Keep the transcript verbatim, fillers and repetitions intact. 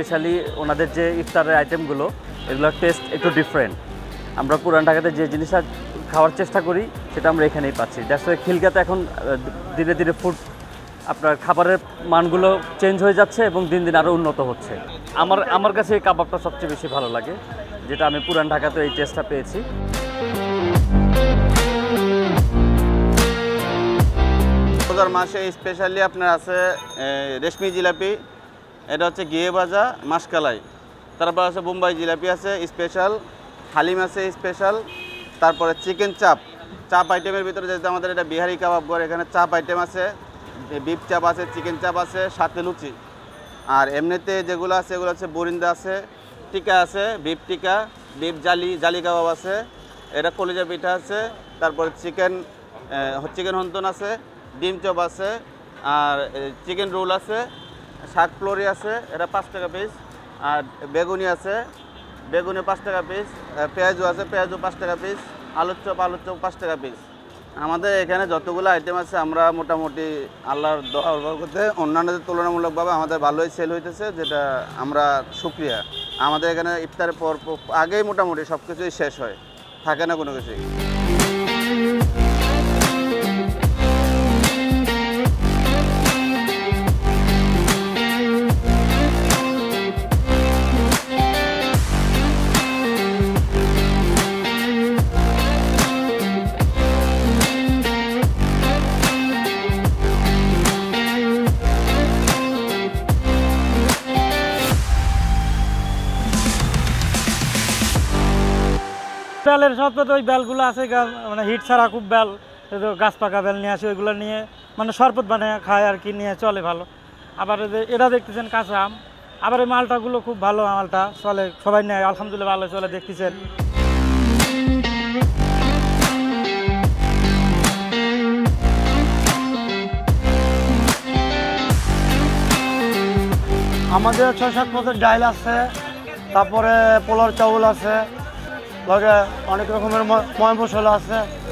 Specially ওনাদের যে ইফতারের আইটেমগুলো এগুলোর টেস্ট একটু ডিফারেন্ট। আমরা পুরান ঢাকাতে যে জিনিসটা খাওয়ার চেষ্টা করি সেটা আমরা এখানেই পাচ্ছি। দ্যাটস ওয়াই খিলগাতে এখন ধীরে ধীরে ফুড আপনার খাবারের মানগুলো চেঞ্জ হয়ে যাচ্ছে এবং দিন দিন আরও উন্নত হচ্ছে। আমার আমার কাছে এই কাবাবটা সবচেয়ে বেশি ভালো লাগে, যেটা আমি পুরান ঢাকাতে এই টেস্টটা পেয়েছি। রোজার মাসে স্পেশালি আপনার আছে রেশমি জিলাপি, এটা হচ্ছে ঘিয়ে ভাজা মাসকালাই। তারপর আছে বোম্বাই জিলাপি আছে স্পেশাল, হালিম আছে স্পেশাল। তারপরে চিকেন চাপ, চাপ আইটেমের ভিতরে যেহেতু আমাদের এটা বিহারি কাবাব ঘর, এখানে চাপ আইটেম আছে, বিফ চাপ আছে, চিকেন চাপ আছে, সাথে লুচি। আর এমনিতে যেগুলো আছে এগুলো হচ্ছে বরিন্দা আছে, টিকা আছে, বিফ টিকা, বিফ জালি জালি কাবাব আছে, এটা কলিজা পিঠা আছে, তারপরে চিকেন চিকেন হন্তন আছে, ডিম চপ আছে, আর চিকেন রোল আছে, শাক প্লোরি আছে, এটা পাঁচ টাকা পিস। আর বেগুনি আছে, বেগুনি পাঁচ টাকা পিস, পেঁয়াজও আছে, পেঁয়াজও পাঁচ টাকা পিস, আলুর চপ আলুর চপ পাঁচ টাকা পিস। আমাদের এখানে যতগুলো আইটেম আছে আমরা মোটামুটি আল্লাহর দোয়া করতে অন্যান্যদের তুলনামূলকভাবে আমাদের ভালোই সেল হইতেছে, যেটা আমরা সুক্রিয়া। আমাদের এখানে ইফতারের পর আগেই মোটামুটি সব কিছুই শেষ হয়, থাকে না কোনো কিছুই। বেলের সবচেয়ে ওই বেলগুলো আছে মানে হিট ছাড়া খুব বেল, গাছ পাকা বেল নিয়ে আসে, ওইগুলো নিয়ে মানে শরবত বানিয়ে খায় আর কি, নিয়ে চলে ভালো। আবার এটা দেখতেছেন কাঁচা আম, আবার এই মালটাগুলো খুব ভালো, মালটা চলে, সবাই নেয় আলহামদুলিল্লাহ ভালো চলে দেখতেছেন। আমাদের ছয় সাত পদের ডাইল আছে, তারপরে পোলার চাউল আছে, লগে অনেক রকমের ময় মশলা আছে।